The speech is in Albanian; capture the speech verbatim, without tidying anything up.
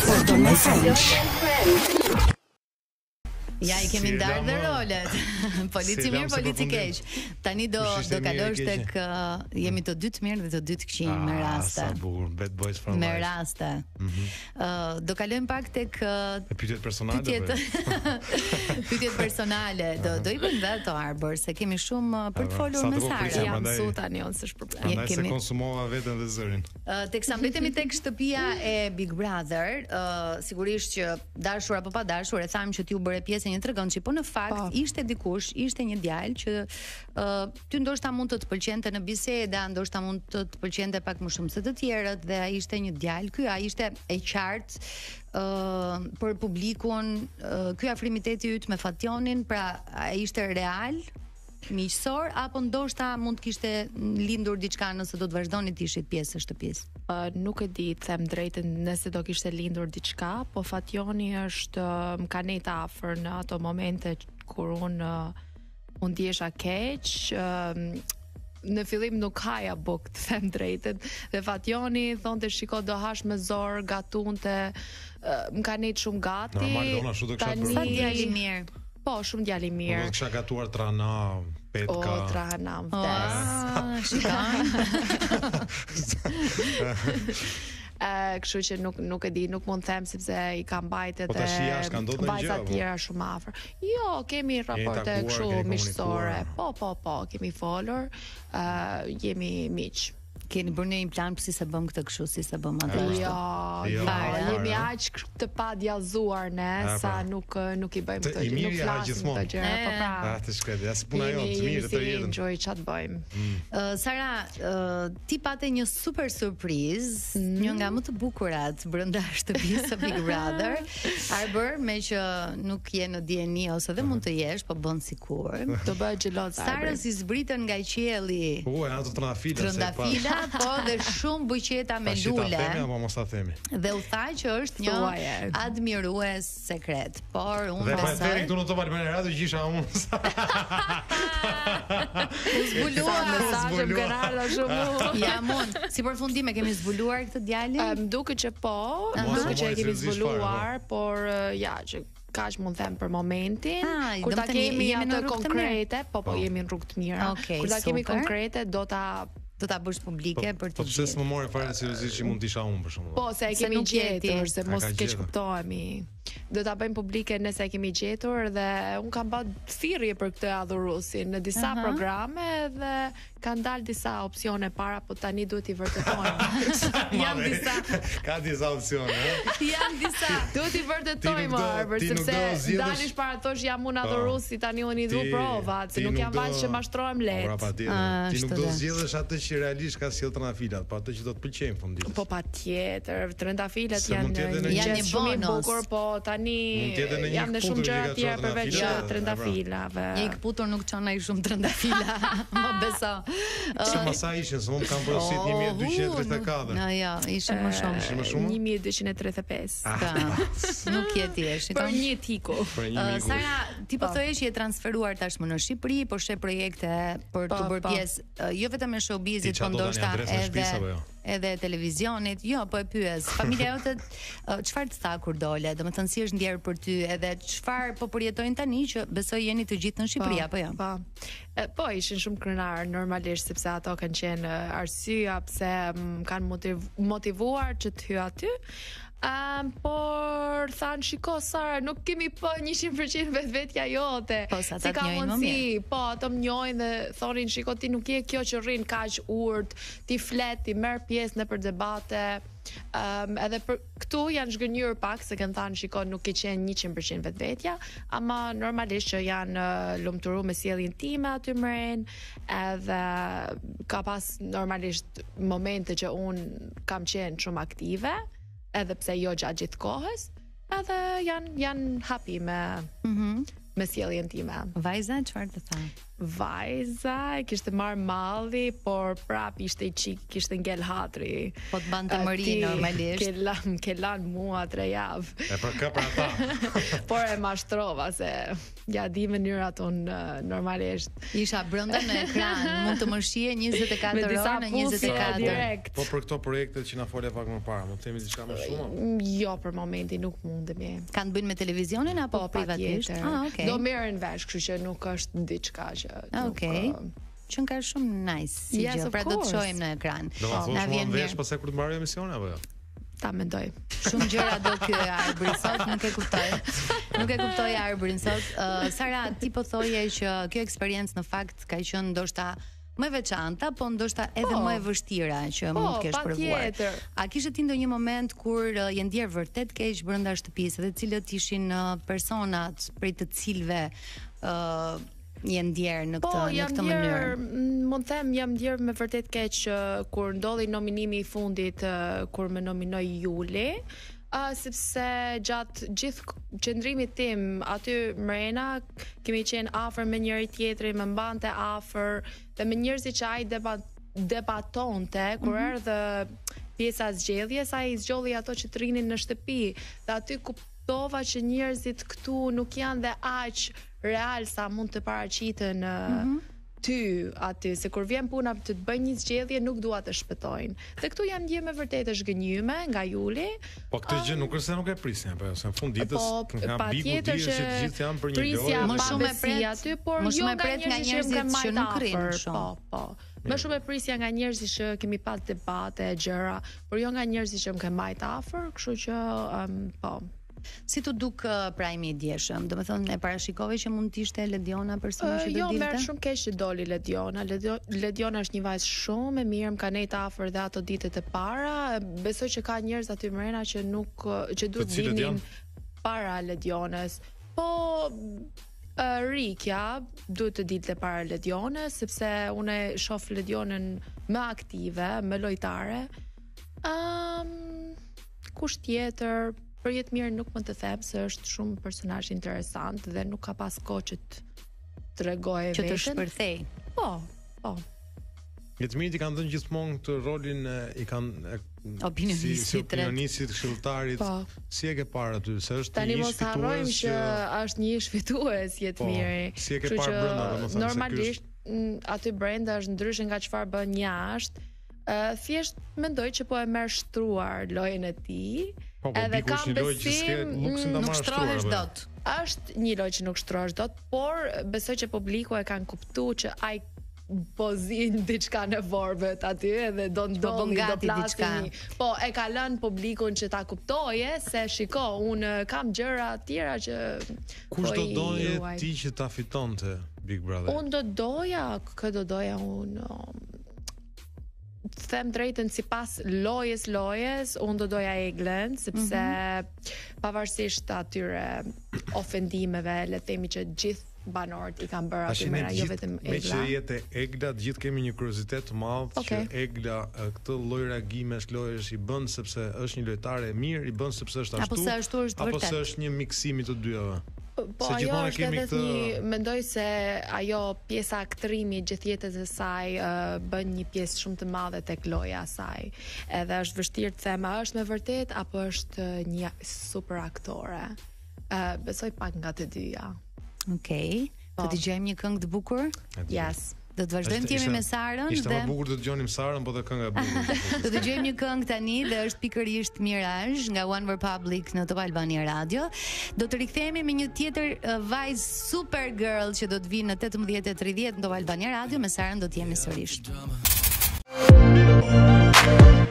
For my friends. Ja i kemi ndarë dhe rolet. Polici mirë, polici keq. Tani do do kalosh tek jemi të dy të mirë dhe të dy të këqij me raste. Sa bukur, bad boys for life. Me raste. Ë do kalojmë pak tek pyetjet personale. Pyetjet personale. Do do i bëjmë vetë ato Arbër, se kemi shumë për të folur me Sara. Jam mësu tani on s'është problem. Prandaj se konsumova veten dhe zërin. Teksa mbetemi tek shtëpia e Big Brother, sigurisht që dashur apo pa dashur, e thamë që ti u bëre pjesë një tregon që po në fakt pa. Ishte dikush, ishte një djalë që uh, ty ndoshta mund të të pëlqente në biseda, ndoshta mund të të pëlqente pak më shumë se të tjerët dhe ai ishte një djalë, ky ai ishte e qartë uh, për publikun, uh, ky afrimiteti yt me Fationin, pra ai ishte real, miqësor, apo ndoshta mund të kishte lindur diçka nëse do të vazhdoni të ishit pjesë e shtëpisë. Uh, nuk e di të them drejtën nëse do kishte lindur diçka, po Fationi është uh, më ka nejt afër në ato momente kur unë uh, unë ndjesha keq, uh, në fillim nuk haja buk të them drejtën, dhe Fationi thonte shiko do hash me zor, gatunte, uh, më ka nejt shumë gati. Normal, dona shu do kisha bërë. Sa djali mirë. Po, shumë djali mirë. Po do kisha gatuar trana, petka. O, trana, vdes. Shikon. Uh, kështu që nuk nuk e di, nuk mund të them sepse i ka mbajtë po edhe mbajtë tjera shumë afër. Jo, kemi raporte kështu miqësore. Po, po, po, kemi folur, uh, jemi miq. Keni bërë një plan për si se bëm këtë kështu, si se bëm atë. Jo, jo, jemi aq të pa djallëzuar ne, sa nuk nuk i bëjmë këtë gjë, nuk flasim këtë gjë. Po pra. Ah, të shkret, as puna jonë, të mirë të jetën. Enjoy çat bëjmë. Sara, ti pate një super surprizë, një nga më të bukurat brenda shtëpisë së Big Brother. Arbër, me që nuk je në D N I ose dhe mund të jesh, po bën sikur. Do bëhet xheloz. Sara si zbritën nga qielli. U, janë ato trëndafila. Trëndafila, po dhe shumë buqeta me lule. Ta themi apo mos ta themi. Dhe u tha që është një admirues sekret, por unë besoj. Dhe pa thënë këtu në Top Albania Radio gjisha unë. Zbuluar mesazhe më kanë ardhur shumë. Ja mund. Si përfundim e kemi zbuluar këtë djalin? Më duket që po, më duket që e kemi zbuluar, por ja që kaq mund them për momentin. Ah, kur ta kemi atë konkrete, po po jemi në rrugë të mira. Okay, kur ta kemi super. Konkrete do ta do ta bësh publike po, për të. Po pse s'më morë fare seriozisht që mund të isha unë për shembull. Po se e kemi gjetur, se mos keq kuptohemi. Do ta bëjmë publike nëse e kemi gjetur dhe un kam bërë thirrje për këtë adhuruesin në disa uh -huh. programe dhe kanë dalë disa opsione para, po tani duhet i vërtetojmë. Jam disa. Ka disa opsione, ëh? Jam disa. Duhet i vërtetojmë Arbër, sepse dalish para thosh jam un adhuruesi, tani unë i dhu provat, se nuk jam vallë që mashtrohem lehtë. Ti nuk do zgjedhësh atë që realisht ka sjell trëndafilat, po atë që do të pëlqejnë fundit. Po patjetër, trëndafilat janë janë një bonus, po tani jam në shumë gjëra të tjera përveç trëndafilave. Një kputur nuk çon ai shumë trëndafila, më beso. Se masa ishin, se unë kam porosit një mijë e dyqind e tridhjetë e katër. Jo, jo, ishin më shumë. Ishin më shumë? një mijë e dyqind e tridhjetë e pesë. Nuk je ti, shikon. Për një tiku. Sara, ti po thoje që je transferuar tashmë në Shqipëri, po sheh projekte për të bërë pjesë jo vetëm në showbizit, po ndoshta edhe edhe televizionit. Jo, po e pyes. Familja jote çfarë të tha kur dole? Domethënë si është ndjer për ty edhe çfarë po përjetojnë tani që besoj jeni të gjithë në Shqipëri apo jo? Po. Po ishin shumë krenar normalisht sepse ato kanë qenë arsyeja pse më kanë motiv motivuar që të hyj aty. Um, por thanë shiko Sara, nuk kemi po njëqind përqind vetvetja jote. Po sa si ta njohin më mirë. Po, ato më njohin dhe thonin shiko ti nuk je kjo që rrin kaq urt, ti flet, ti merr pjesë nëpër debate. Um, edhe për këtu janë zhgënjyer pak se kanë thënë shiko nuk ke qenë njëqind përqind vetvetja, ama normalisht që janë uh, lumturuar me sjelljen time aty mren, edhe ka pas normalisht momente që un kam qenë shumë aktive, edhe pse jo gjatë gjithë kohës, edhe janë janë happy me mm -hmm. me sjelljen time. Vajza çfarë të tha? vajza, kishte marr malli, por prap ishte i çik, kishte ngel hatri. Po të bante mëri normalisht. Ke lan, ke lan mua tre javë. E për kë për ata. Por e mashtrova se ja di mënyrat unë normalisht. Isha brenda në ekran, mund të më shije njëzet e katër orë në njëzet e katër. Po për këto projekte që na folë pak më parë, mund të themi diçka më shumë? Jo, për momentin nuk mundemi. Kanë bëjnë me televizionin apo privatisht? Ah, okay. Do merren vesh, kështu që nuk është diçka që Okej. Që nga shumë nice si yes, gjë, pra do të shohim në ekran. Do të thosh më vesh pastaj kur të mbaroj emisionin apo jo? Ta mendoj. Shumë gjëra do ky Arbëri sot, nuk e kuptoj. Nuk e kuptoj Arbërin sot. Uh, Sara, ti po thoje që kjo eksperiencë në fakt ka qenë ndoshta më e veçanta, po ndoshta edhe po, më e vështira që po, mund të kesh provuar. Tjetër. A kishe ti ndonjë moment kur uh, je ndier vërtet keq brenda shtëpisë, dhe cilët ishin uh, personat prej të cilëve uh, je ndier në këtë po, në këtë mënyrë? Mund të them jam ndier me vërtet keq uh, kur ndodhi nominimi i fundit uh, kur më nominoi Juli. Uh, sepse gjatë gjithë qëndrimit tim aty mrena kemi qenë afër me njëri tjetrin, më mbante afër dhe me njerëzit që ai debat, debatonte kur mm -hmm. erdhë pjesa e zgjedhjes, ai zgjolli ato që të rinin në shtëpi dhe aty kuptova që njerëzit këtu nuk janë dhe aq real sa mund të paraqiten uh, mm -hmm. ty aty, se kur vjen puna të të bëj një zgjedhje nuk dua të shpëtojnë. Dhe këtu jam ndjer me vërtet të zhgënjyme nga Juli. Po këtë gjë nuk është se nuk e prisja, po se në fund ditës nga bigu dihet që të gjithë janë për një prisja, lojë. Më shumë e pret aty, por më jo shumë e pret nga njerëzit që nuk rrinë shumë. Po, po. Më shumë e prisja nga njerëzit që kemi pas debate, gjëra, por jo nga njerëzit që më kanë majt afër, kështu që um, po. Si të duk uh, prajmi i djeshëm? Do me thonë, e parashikove që mund t'ishte Lediona personi që do jo, dilte? Jo, merë shumë keq që doli Lediona. Ledio, Lediona është një vajzë shumë e mirë, më ka nejt afër dhe ato ditët e para. Besoj që ka njerëz aty mrena që nuk që duhet vinin para Ledionës. Po uh, Rikja duhet të dilte para Ledionës, sepse unë shoh Ledionën më aktive, më lojtare. Um, kush tjetër? Për jetë mirë nuk mund të them se është shumë personazh interesant dhe nuk ka pas kohë që të tregojë veten. Që të shpërthej. Po, po. Jetë mirë i kanë dhënë gjithmonë këtë rolin i kanë opinionistit, si, si opinionistit, këshilltarit. Po. Si e ke parë aty? Se është tani një mos harrojmë që është një ish fitues jetë po, mirë. Si e ke parë brenda, domethënë normalisht aty brenda është ndryshe nga çfarë bën jashtë. Uh, thjesht mendoj që po e merr shtruar lojën e tij. Po, po, edhe kam besim nuk shtrohesh dot. Është një lojë që nuk shtrohesh dot, por besoj që publiku e kanë kuptuar që ai po zin diçka në vorbet aty edhe do ndodhi do plasni. Po e ka lënë publikun që ta kuptoje se shiko, unë kam gjëra të tjera që kush do doje ti që ta fitonte Big Brother? Unë do doja, kë do doja unë të them drejtën sipas lojës lojës, unë do doja Eglen, sepse mm -hmm. pavarësisht atyre ofendimeve, le të themi që gjithë banorët i kanë bërë aty mëra, jo vetëm Egla. Me që jetë Egla, të gjithë kemi një kuriozitet të madh okay. që Egla këtë lloj reagimesh lojësh i bën sepse është një lojtare e mirë, i bën sepse është ashtu, apo se ashtu është apo vërtet. se është një miksimi të dyave. Po ajo është edhe këtë... një, mendoj se ajo pjesa aktrimi gjithë jetës e saj uh, bën një pjesë shumë të madhe tek loja e saj. Edhe është vështirë të them a është me vërtet apo është një super aktore. Uh, besoj pak nga të dyja. Okej. Okay. Po. Të dëgjojmë një këngë të bukur? Yes. Do të vazhdojmë të jemi me Sarën. Ishte më bukur të dëgjonim Sarën, po dhe kënga e bukur. Do të dëgjojmë një këngë tani dhe është pikërisht Mirage nga One Republic në Top Albania Radio. Do të rikthehemi me një tjetër uh, vajzë super girl që do të vinë në tetëmbëdhjetë e tridhjetë në Top Albania Radio. Me Sarën do të jemi sërish.